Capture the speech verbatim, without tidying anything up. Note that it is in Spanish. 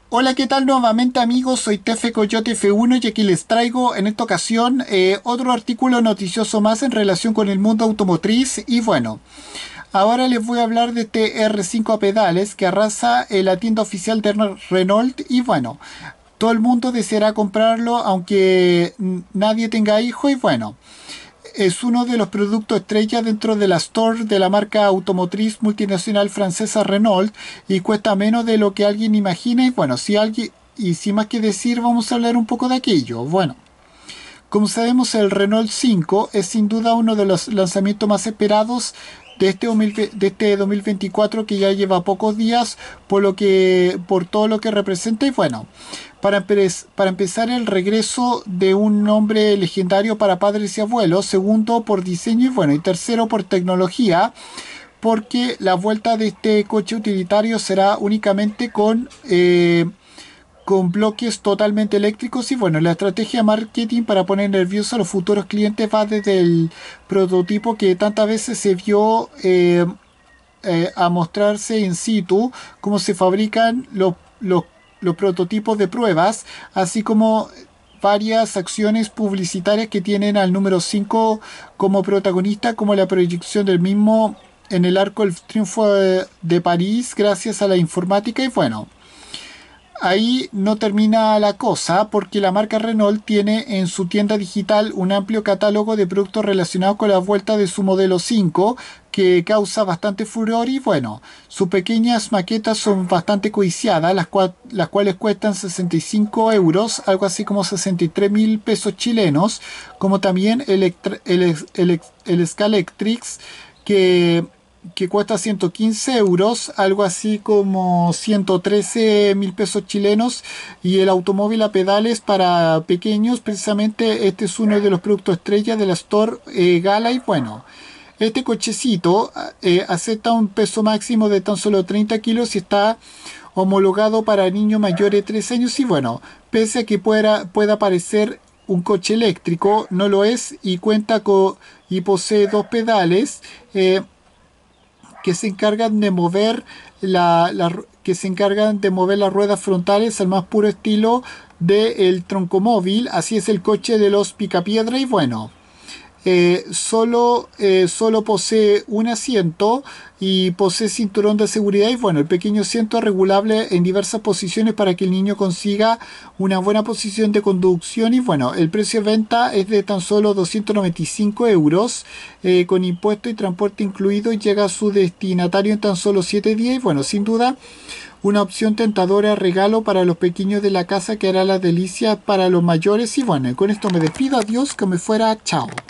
Hola, ¿qué tal nuevamente amigos? Soy Tefe Coyote F uno y aquí les traigo en esta ocasión eh, otro artículo noticioso más en relación con el mundo automotriz. Y bueno, ahora les voy a hablar de este R cinco a pedales que arrasa en la tienda oficial de Renault. Y bueno, todo el mundo deseará comprarlo aunque mm, nadie tenga hijo. Y bueno, es uno de los productos estrella dentro de la store de la marca automotriz multinacional francesa Renault y cuesta menos de lo que alguien imagina. Y bueno, si alguien, y sin más que decir, vamos a hablar un poco de aquello. Bueno, como sabemos, el Renault cinco es sin duda uno de los lanzamientos más esperados de este, de este dos mil veinticuatro, que ya lleva pocos días, por lo que por todo lo que representa. Y bueno, para, para empezar, el regreso de un nombre legendario para padres y abuelos, segundo por diseño y bueno, y tercero por tecnología, porque la vuelta de este coche utilitario será únicamente con eh, con bloques totalmente eléctricos. Y bueno, la estrategia marketing para poner nerviosos a los futuros clientes va desde el prototipo que tantas veces se vio eh, eh, a mostrarse in situ, cómo se fabrican los, los, los prototipos de pruebas, así como varias acciones publicitarias que tienen al número cinco como protagonista, como la proyección del mismo en el Arco del Triunfo de, de París gracias a la informática. Y bueno, ahí no termina la cosa, porque la marca Renault tiene en su tienda digital un amplio catálogo de productos relacionados con la vuelta de su modelo cinco, que causa bastante furor. Y bueno, sus pequeñas maquetas son bastante codiciadas, las, cua las cuales cuestan sesenta y cinco euros, algo así como sesenta y tres mil pesos chilenos, como también el, el, el, el Scalextric, que que cuesta ciento quince euros, algo así como ciento trece mil pesos chilenos, y el automóvil a pedales para pequeños. Precisamente este es uno de los productos estrella de la Store eh, Gala. Y bueno, este cochecito eh, acepta un peso máximo de tan solo treinta kilos y está homologado para niños mayores de tres años. Y bueno, pese a que pueda, pueda parecer un coche eléctrico, no lo es, y cuenta con y posee dos pedales eh, que se encargan de mover la, la, que se encargan de mover las ruedas frontales al más puro estilo del troncomóvil. Así es el coche de los Picapiedra. Y bueno, eh, solo, eh, solo posee un asiento y posee cinturón de seguridad. Y bueno, el pequeño asiento es regulable en diversas posiciones para que el niño consiga una buena posición de conducción. Y bueno, el precio de venta es de tan solo doscientos noventa y cinco euros, eh, con impuesto y transporte incluido, y llega a su destinatario en tan solo siete días. Y bueno, sin duda, una opción tentadora, regalo para los pequeños de la casa, que hará la delicia para los mayores. Y bueno, con esto me despido. Adiós, que me fuera. Chao.